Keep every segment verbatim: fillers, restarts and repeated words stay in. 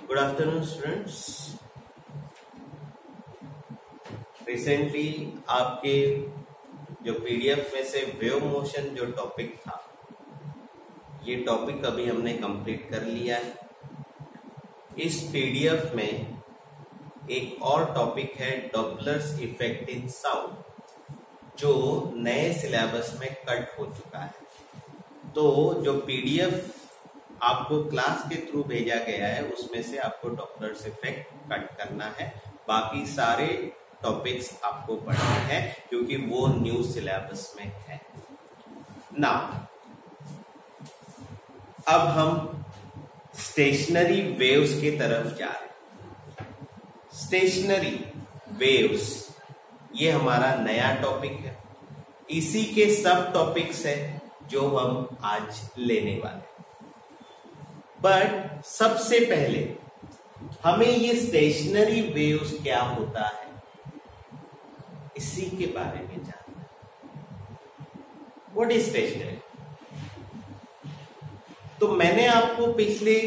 Good afternoon students. Recently आपके जो PDF में से वेव मोशन जो टॉपिक था, ये टॉपिक अभी हमने कंप्लीट कर लिया है। इस पीडीएफ में एक और टॉपिक है डॉपलर्स इफेक्ट इन साउंड, जो नए सिलेबस में कट हो चुका है। तो जो पीडीएफ आपको क्लास के थ्रू भेजा गया है उसमें से आपको डॉपलर्स इफेक्ट कट करना है, बाकी सारे टॉपिक्स आपको पढ़ने हैं क्योंकि वो न्यू सिलेबस में है ना। अब हम स्टेशनरी वेव्स की तरफ जा रहे हैं। स्टेशनरी वेव्स ये हमारा नया टॉपिक है, इसी के सब टॉपिक्स है जो हम आज लेने वाले हैं। बट सबसे पहले हमें ये स्टेशनरी वेव्स क्या होता है इसी के बारे में जानना है। What is stationary? तो मैंने आपको पिछले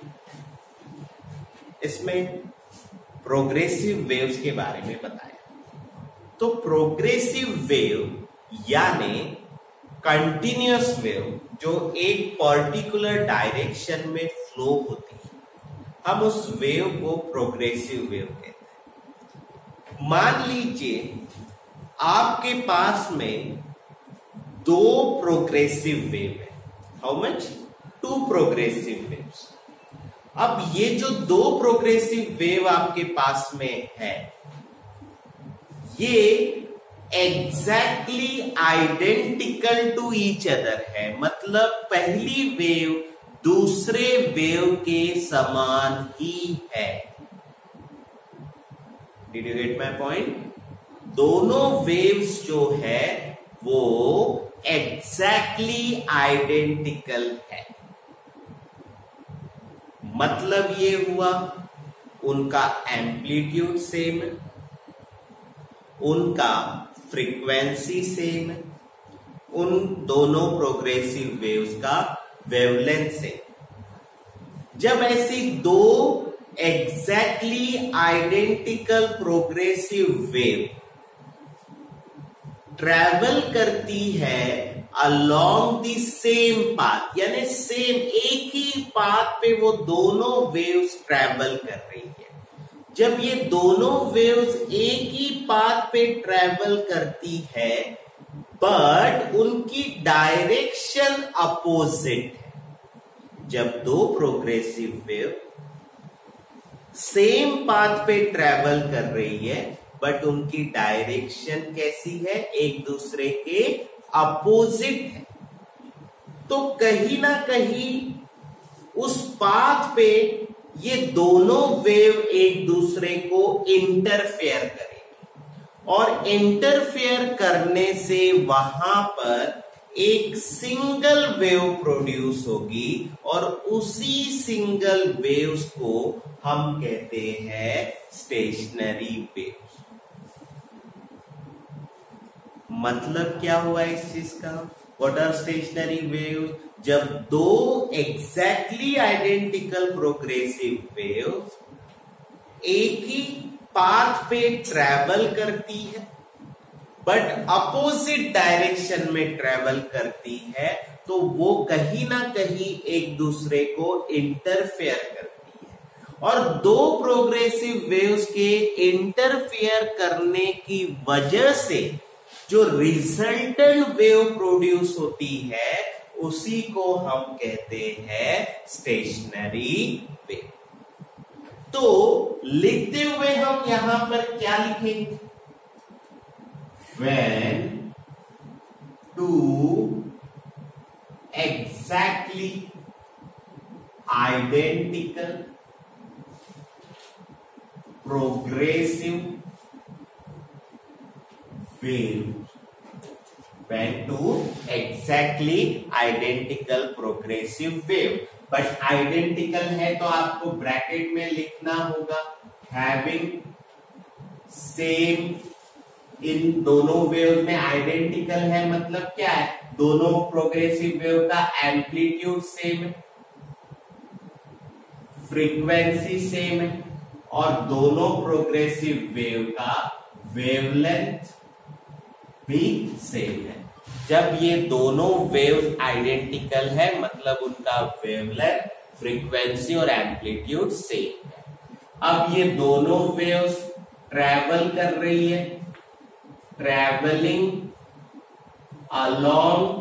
इसमें प्रोग्रेसिव वेव्स के बारे में बताया। तो प्रोग्रेसिव वेव यानी कंटिन्यूअस वेव जो एक पर्टिकुलर डायरेक्शन में फ्लो होती है, हम उस वेव को प्रोग्रेसिव वेव कहते हैं। मान लीजिए आपके पास में दो प्रोग्रेसिव वेव है। How much? Two progressive waves. अब ये जो दो प्रोग्रेसिव वेव आपके पास में है, ये exactly identical to each other है। मतलब पहली वेव दूसरे वेव के समान ही है। Did you get my point? दोनों वेव्स जो है वो एग्जैक्टली आइडेंटिकल है। मतलब ये हुआ उनका एम्पलीट्यूड सेम है, उनका फ्रीक्वेंसी सेम है, उन दोनों प्रोग्रेसिव वेव्स का वेवलेंथ सेम। जब ऐसी दो exactly identical progressive wave travel करती है अलोंग द सेम पाथ, यानी सेम एक ही पाथ पे वो दोनों वेव्स ट्रैवल कर रही है। जब ये दोनों वेव्स एक ही पाथ पे ट्रैवल करती है बट उनकी डायरेक्शन अपोजिट है। जब दो प्रोग्रेसिव वेव सेम पाथ पे ट्रैवल कर रही है बट उनकी डायरेक्शन कैसी है? एक दूसरे के अपोजिट है, तो कहीं ना कहीं उस पाथ पे ये दोनों वेव एक दूसरे को इंटरफेयर करेगी और इंटरफेयर करने से वहां पर एक सिंगल वेव प्रोड्यूस होगी और उसी सिंगल वेव्स को हम कहते हैं स्टेशनरी वेव्स। मतलब क्या हुआ इस चीज का? What are stationary waves? जब दो एग्जैक्टली आइडेंटिकल प्रोग्रेसिव वेव्स एक ही पाथ पे ट्रैवल करती है बट अपोजिट डायरेक्शन में ट्रैवल करती है, तो वो कहीं ना कहीं एक दूसरे को इंटरफेयर करती है। और दो प्रोग्रेसिव वेव्स के इंटरफेयर करने की वजह से जो रिजल्टेंट वेव प्रोड्यूस होती है उसी को हम कहते हैं स्टेशनरी वेव। तो लिखते हुए हम यहां पर क्या लिखेंगे? When two exactly identical progressive waves, when two exactly identical progressive wave, but identical है तो आपको ब्रैकेट में लिखना होगा having same। इन दोनों वेव में आइडेंटिकल है मतलब क्या है? दोनों प्रोग्रेसिव वेव का एम्पलीट्यूड सेम है, फ्रीक्वेंसी सेम है और दोनों प्रोग्रेसिव वेव का वेवलेंथ भी सेम है। जब ये दोनों वेव आइडेंटिकल है मतलब उनका वेवलेंथ, फ्रीक्वेंसी और एम्पलीट्यूड सेम है। अब ये दोनों वेव्स ट्रैवल कर रही है, travelling along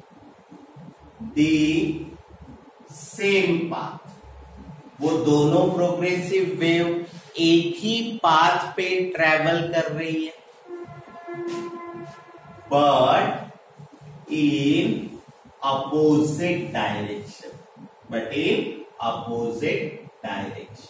the same path. वो दोनों प्रोग्रेसिव वेव एक ही पाथ पे ट्रैवल कर रही है, but in opposite direction, but in opposite direction.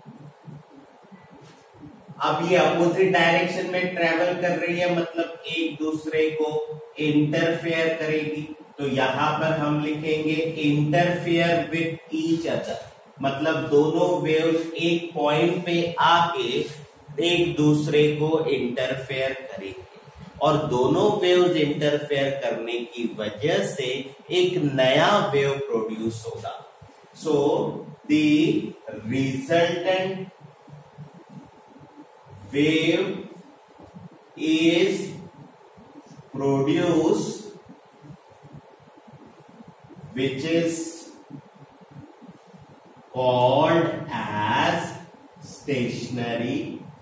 अब ये अपोजिट डायरेक्शन में ट्रेवल कर रही है मतलब एक दूसरे को इंटरफेयर करेगी, तो यहां पर हम लिखेंगे इंटरफेयर विथ ईच अदर, मतलब दोनों वेव्स एक पॉइंट पे आके एक दूसरे को इंटरफेयर करेंगे और दोनों वेव्स इंटरफेयर करने की वजह से एक नया वेव प्रोड्यूस होगा। So the resultant wave is produced which is called as stationary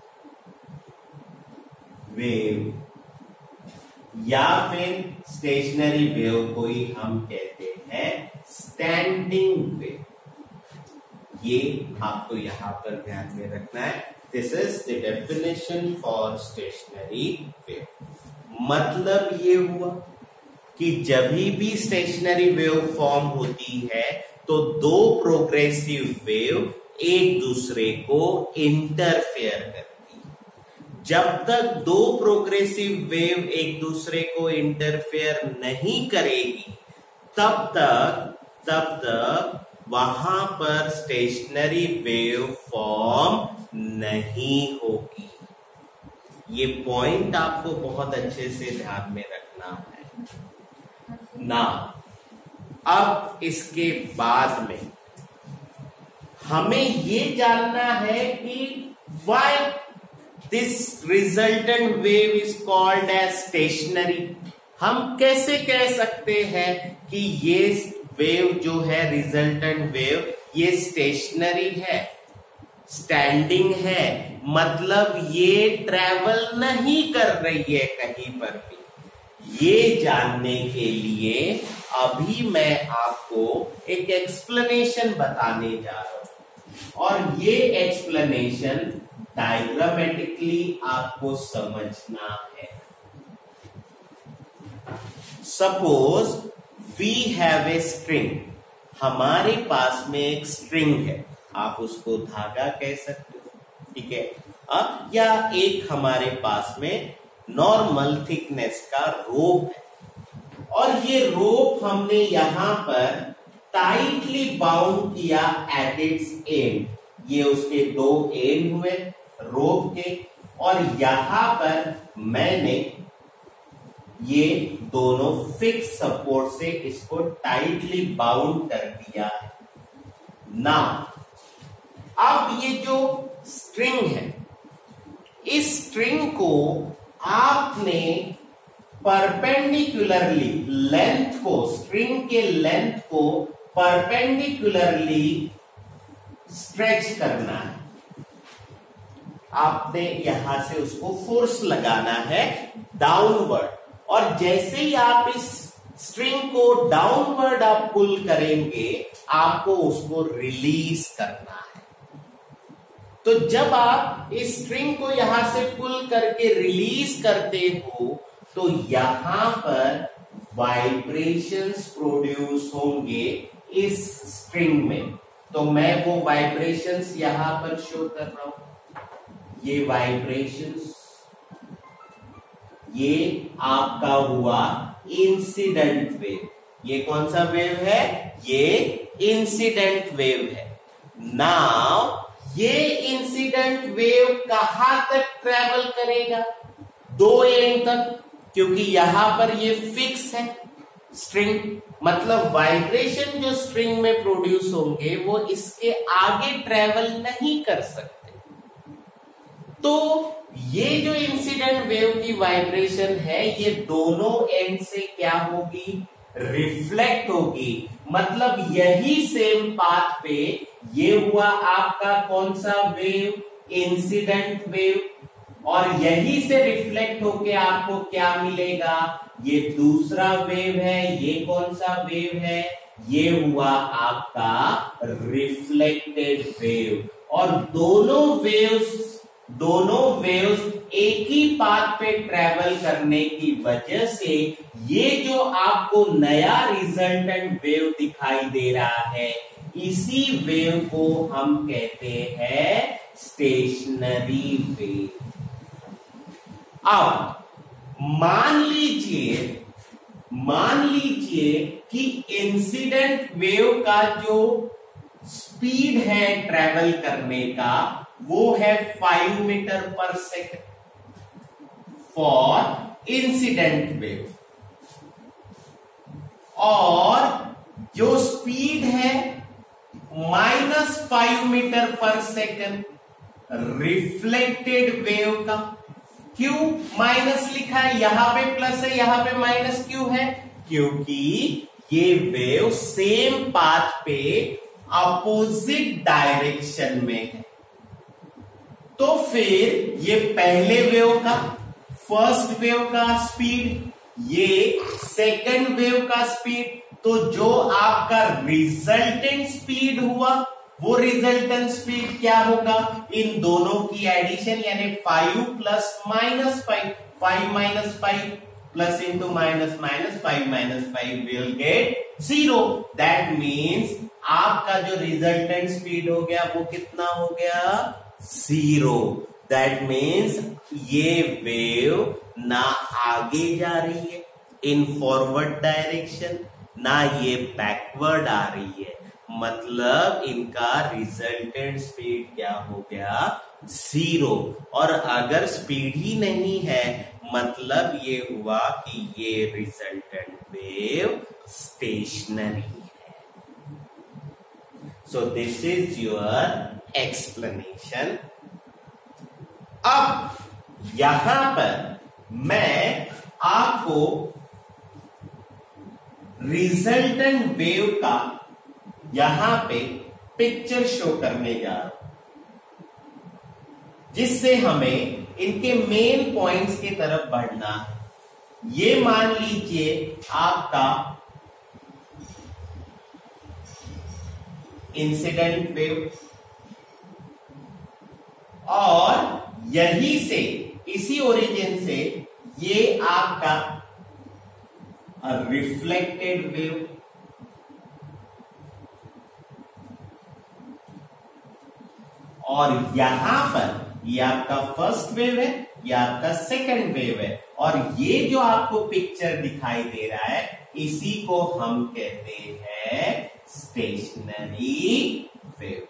wave, या फिर स्टेशनरी वेव को ही हम कहते हैं स्टैंडिंग वेव। ये आपको यहां पर ध्यान में रखना है। This is the definition for stationary wave. मतलब ये हुआ कि जब भी स्टेशनरी वेव फॉर्म होती है तो दो प्रोग्रेसिव वेव एक दूसरे को इंटरफेयर करती है। जब तक दो प्रोग्रेसिव वेव एक दूसरे को इंटरफेयर नहीं करेगी तब तक तब तक वहां पर स्टेशनरी वेव फॉर्म नहीं होगी। ये पॉइंट आपको बहुत अच्छे से ध्यान में रखना है ना। अब इसके बाद में हमें ये जानना है कि why this resultant wave is called as stationary. हम कैसे कह सकते हैं कि ये वेव जो है रिजल्टेंट वेव ये स्टेशनरी है, स्टैंडिंग है, मतलब ये ट्रैवल नहीं कर रही है कहीं पर भी। ये जानने के लिए अभी मैं आपको एक एक्सप्लेनेशन बताने जा रहा हूं और ये एक्सप्लेनेशन डायग्रामेटिकली आपको समझना है। Suppose we have a string, हमारे पास में एक स्ट्रिंग है, आप उसको धागा कह सकते हो, ठीक है। अब या एक हमारे पास में नॉर्मल थिकनेस का रोप है और ये रोप हमने यहां पर टाइटली बाउंड किया एट इट्स एंड। ये उसके दो एंड हुए रोप के और यहां पर मैंने ये दोनों फिक्स सपोर्ट से इसको टाइटली बाउंड कर दिया है। ना अब ये जो स्ट्रिंग है, इस स्ट्रिंग को आपने परपेंडिकुलरली लेंथ को, स्ट्रिंग के लेंथ को परपेंडिकुलरली स्ट्रेच करना है। आपने यहां से उसको फोर्स लगाना है डाउनवर्ड और जैसे ही आप इस स्ट्रिंग को डाउनवर्ड आप पुल करेंगे आपको उसको रिलीज करना है। तो जब आप इस स्ट्रिंग को यहां से पुल करके रिलीज करते हो तो यहां पर वाइब्रेशंस प्रोड्यूस होंगे इस स्ट्रिंग में। तो मैं वो वाइब्रेशंस यहां पर शो कर रहा हूं। ये वाइब्रेशंस, ये आपका हुआ इंसिडेंट वेव। ये कौन सा वेव है? ये इंसिडेंट वेव है। नाउ ये इंसिडेंट वेव कहां तक ट्रेवल करेगा? दो एंड तक, क्योंकि यहां पर ये फिक्स है स्ट्रिंग, मतलब वाइब्रेशन जो स्ट्रिंग में प्रोड्यूस होंगे वो इसके आगे ट्रेवल नहीं कर सकते। तो ये जो इंसिडेंट वेव की वाइब्रेशन है ये दोनों एंड से क्या होगी, रिफ्लेक्ट होगी। मतलब यही सेम पाथ पे ये हुआ आपका कौन सा वेव, इंसिडेंट वेव, और यही से रिफ्लेक्ट होके आपको क्या मिलेगा, ये दूसरा वेव है। ये कौन सा वेव है, ये हुआ आपका रिफ्लेक्टेड वेव। और दोनों वेव्स दोनों वेव्स एक ही पाथ पे ट्रेवल करने की वजह से ये जो आपको नया रिजल्टेंट वेव दिखाई दे रहा है, इसी वेव को हम कहते हैं स्टेशनरी वेव। अब मान लीजिए मान लीजिए कि इंसिडेंट वेव का जो स्पीड है ट्रेवल करने का वो है five metre per second for incident wave, और जो स्पीड है minus five metre per second reflected wave का। क्यों माइनस लिखा है, यहां पे प्लस है यहां पे माइनस क्यों है, क्योंकि ये वेव सेम पाथ पे अपोजिट डायरेक्शन में है। तो फिर ये पहले वेव का, फर्स्ट वेव का स्पीड, ये सेकंड वेव का स्पीड, तो जो आपका रिजल्टेंट स्पीड हुआ वो रिजल्टेंट स्पीड क्या होगा, इन दोनों की एडिशन यानी five plus minus five, five minus five plus into minus minus five minus five will get zero. That means आपका जो रिजल्टेंट स्पीड हो गया वो कितना हो गया, जीरो। दैट मीन्स ये वेव ना आगे जा रही है इन फॉरवर्ड डायरेक्शन, ना ये बैकवर्ड आ रही है, मतलब इनका रिजल्टेंट स्पीड क्या हो गया, जीरो। और अगर स्पीड ही नहीं है मतलब ये हुआ कि ये रिजल्टेंट वेव स्टेशनरी है। So this is your explanation. अब यहां पर मैं आपको रिजल्टेंट वेव का यहां पे पिक्चर शो करने जा रहा हूं, जिससे हमें इनके मेन पॉइंट्स की तरफ बढ़ना है। ये मान लीजिए आपका इंसिडेंट वेव, और यही से इसी ओरिजिन से ये आपका रिफ्लेक्टेड वेव, और यहां पर ये आपका फर्स्ट वेव है, ये आपका सेकंड वेव है, और ये जो आपको पिक्चर दिखाई दे रहा है इसी को हम कहते हैं स्टेशनरी वेव।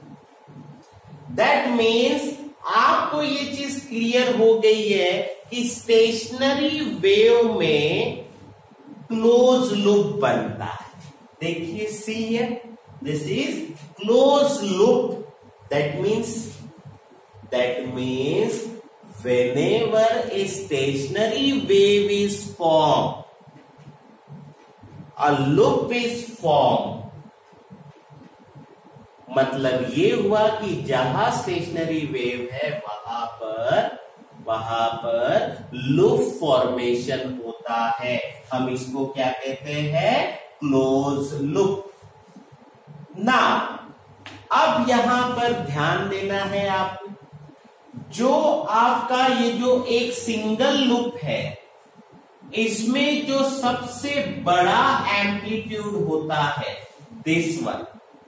दैट मीन्स आपको ये चीज क्लियर हो गई है कि स्टेशनरी वेव में क्लोज लूप बनता है। देखिए see here, this is close loop. That means, that means whenever a stationary wave is formed, a loop is formed. मतलब ये हुआ कि जहां स्टेशनरी वेव है वहां पर वहां पर लूप फॉर्मेशन होता है। हम इसको क्या कहते हैं, क्लोज लूप। ना अब यहां पर ध्यान देना है आपको, जो आपका ये जो एक सिंगल लूप है इसमें जो सबसे बड़ा एम्पलीट्यूड होता है this one,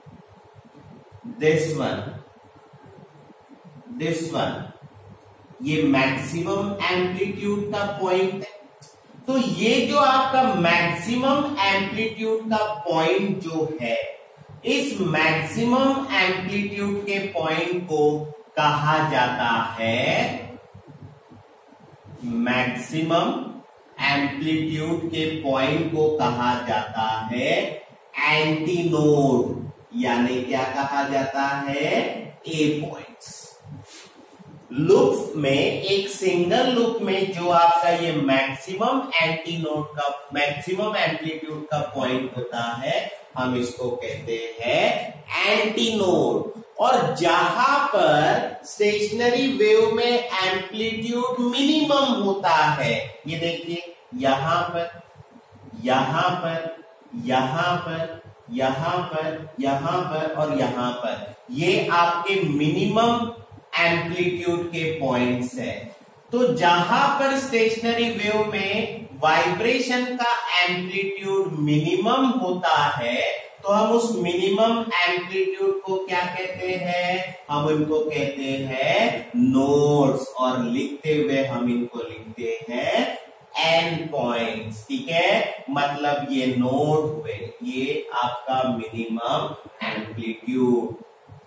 this one, this one, ये मैक्सिमम एम्पलीट्यूड का पॉइंट है। तो ये जो आपका मैक्सिमम एम्पलीट्यूड का पॉइंट जो है, इस मैक्सिमम एम्पलीट्यूड के पॉइंट को कहा जाता है मैक्सिमम एम्पलीट्यूड के पॉइंट को कहा जाता है एंटीनोड, यानी क्या कहा जाता है, ए पॉइंट्स। लूप में, एक सिंगल लूप में जो आपका ये मैक्सिमम एंटीनोड का, मैक्सिमम एम्पलीट्यूड का पॉइंट होता है, हम इसको कहते हैं एंटीनोड। और जहां पर स्टेशनरी वेव में एम्पलीट्यूड मिनिमम होता है, ये देखिए यहां पर, यहां पर, यहां पर, यहां पर, यहां पर और यहां पर, ये आपके मिनिमम एम्पलीट्यूड के पॉइंट्स है। तो जहां पर स्टेशनरी वेव में वाइब्रेशन का एम्पलीट्यूड मिनिमम होता है, तो हम उस मिनिमम एम्पलीट्यूड को क्या कहते हैं, हम इनको कहते हैं नोड्स, और लिखते हुए हम इनको लिखते हैं एन पॉइंट्स। ठीक है, मतलब ये नोड हुए, ये आपका मिनिमम एम्पलीट्यूड।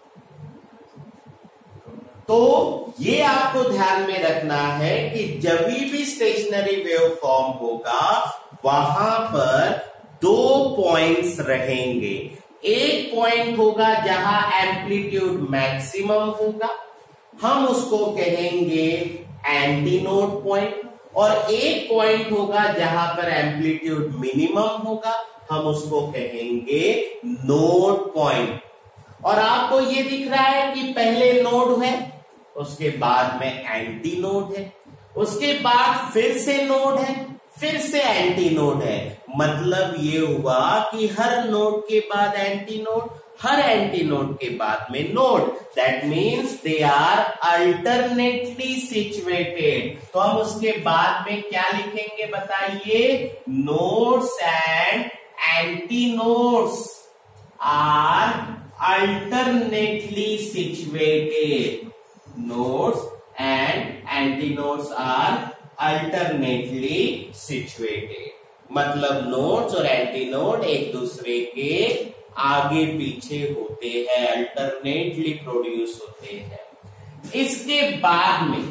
तो ये आपको ध्यान में रखना है कि जब भी स्टेशनरी वेव फॉर्म होगा, वहां पर दो पॉइंट्स रहेंगे। एक पॉइंट होगा जहां एम्पलीट्यूड मैक्सिमम होगा, हम उसको कहेंगे एंटीनोड पॉइंट, और एक पॉइंट होगा जहां पर एम्पलीट्यूड मिनिमम होगा, हम उसको कहेंगे नोड पॉइंट। और आपको ये दिख रहा है कि पहले नोड है, उसके बाद में एंटी नोड है, उसके बाद फिर से नोड है, फिर से एंटी नोड है। मतलब ये हुआ कि हर नोड के बाद एंटी नोड, हर एंटी नोड के बाद में node. That means they are alternately situated. तो हम उसके बाद में क्या लिखेंगे बताइए, nodes and antinodes are alternately situated. Nodes and antinodes are alternately situated। मतलब नोड्स और एंटीनोड एक दूसरे के आगे पीछे होते हैं, अल्टरनेटली प्रोड्यूस होते हैं। इसके बाद में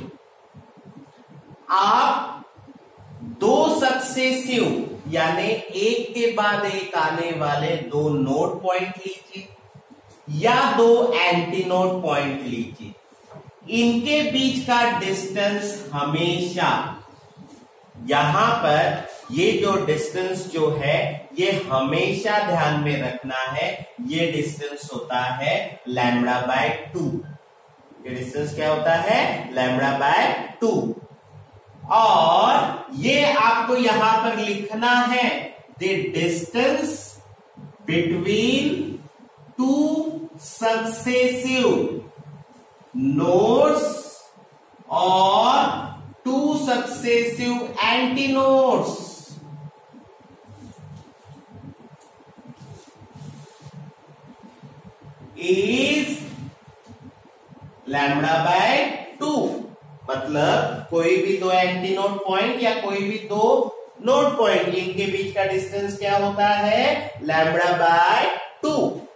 आप दो सक्सेसिव यानी एक के बाद एक आने वाले दो नोड पॉइंट लीजिए या दो एंटीनोड पॉइंट लीजिए। इनके बीच का डिस्टेंस हमेशा, यहां पर ये जो डिस्टेंस जो है, ये हमेशा ध्यान में रखना है, ये डिस्टेंस होता है लैम्बडा बाय टू। ये डिस्टेंस क्या होता है, लैम्बडा बाय टू। और ये आपको यहां पर लिखना है, the distance between two successive nodes और two successive antinodes is lambda by two. मतलब कोई भी दो एंटीनोड पॉइंट या कोई भी दो नोड पॉइंट, इनके बीच का डिस्टेंस क्या होता है, लैम्बडा बाय टू।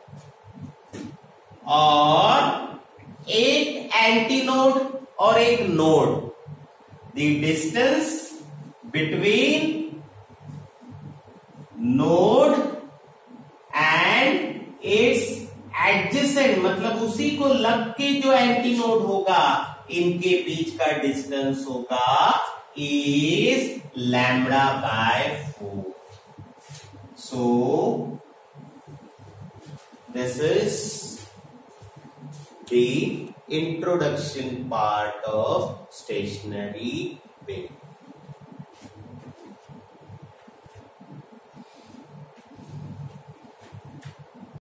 और एक एंटीनोड और एक node, the distance between node and its adjacent, मतलब उसी को लग के जो एंटीनोड होगा, इनके बीच का डिस्टेंस होगा is lambda by four. So this is the introduction part of stationary wave.